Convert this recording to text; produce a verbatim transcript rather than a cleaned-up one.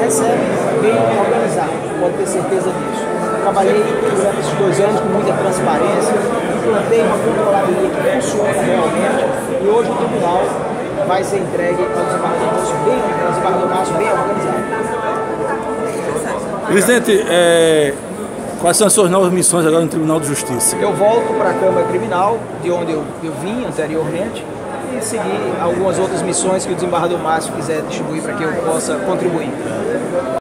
recebe bem organizado, pode ter certeza disso. Trabalhei durante esses dois anos com muita transparência, implantei uma controladoria que funciona realmente e hoje o tribunal vai ser entregue ao desembargador Márcio bem, ao desembargador Márcio bem organizado. Presidente, é, quais são as suas novas missões agora no Tribunal de Justiça? Eu volto para a Câmara Criminal, de onde eu, eu vim anteriormente, e seguir algumas outras missões que o desembargador Márcio quiser distribuir para que eu possa contribuir.